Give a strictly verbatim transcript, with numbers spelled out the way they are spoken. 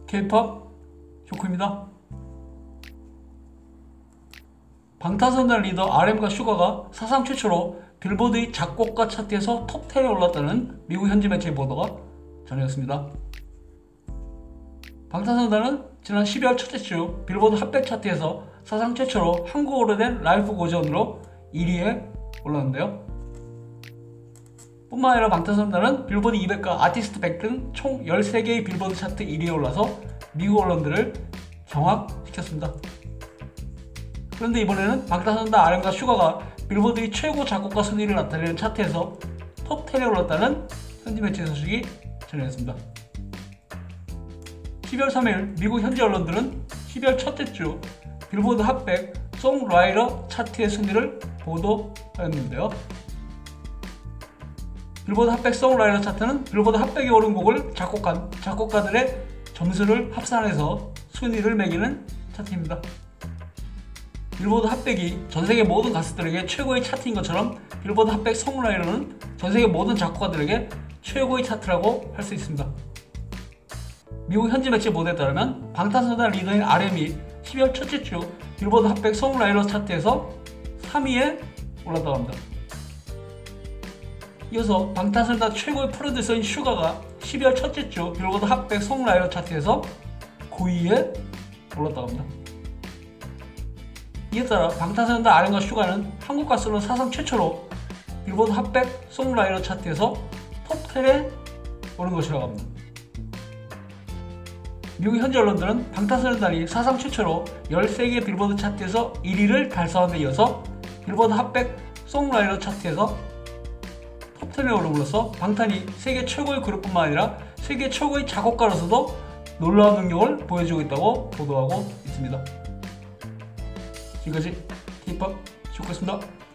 K-팝 쇼크입니다. 방탄소년단 리더 알엠과 슈가가 사상 최초로 빌보드의 작곡가 차트에서 톱텐에 올랐다는 미국 현지 매체의 보도가 전해졌습니다. 방탄소년단은 지난 십이월 첫째 주 빌보드 핫백 차트에서 사상 최초로 한국어로 된 라이프 고전으로 일 위에 올랐는데요. 뿐만 아니라 방탄소년단은 빌보드 이백과 아티스트 백 등 총 열세 개의 빌보드 차트 일 위에 올라서 미국 언론들을 경악시켰습니다. 그런데 이번에는 방탄소년단 알엠과 슈가가 빌보드의 최고 작곡가 순위를 나타내는 차트에서 톱텐에 올랐다는 현지 매체 소식이 전해졌습니다. 십이월 삼일 미국 현지 언론들은 십이월 첫째 주 빌보드 핫백 송라이터 차트의 순위를 보도하였는데요. 빌보드 핫백 송라이터 차트는 빌보드 핫백에 오른 곡을 작곡한 작곡가들의 점수를 합산해서 순위를 매기는 차트입니다. 빌보드 핫백이 전세계 모든 가수들에게 최고의 차트인 것처럼 빌보드 핫백 송라이터는 전세계 모든 작곡가들에게 최고의 차트라고 할 수 있습니다. 미국 현지 매체 보도에 따르면 방탄소년단 리더인 알엠이 십이월 첫째 주 빌보드 핫백 송라이터 차트에서 삼 위에 올랐다고 합니다. 이어서 방탄소년단 최고의 프로듀서인 슈가가 십이월 첫째 주 빌보드 핫백 송라이터 차트에서 구 위에 올랐다고 합니다. 이에 따라 방탄소년단 알엠과 슈가는 한국 가수로 사상 최초로 빌보드 핫백 송라이터 차트에서 톱텐에 오른 것이라고 합니다. 미국 현지 언론들은 방탄소년단이 사상 최초로 열세 개 빌보드 차트에서 일 위를 달성한 데 이어서 빌보드 핫백 송라이터 차트에서 톱텐에 오름으로써 방탄이 세계 최고의 그룹뿐만 아니라 세계 최고의 작곡가로서도 놀라운 능력을 보여주고 있다고 보도하고 있습니다. 지금까지 K-팝 쇼크였습니다.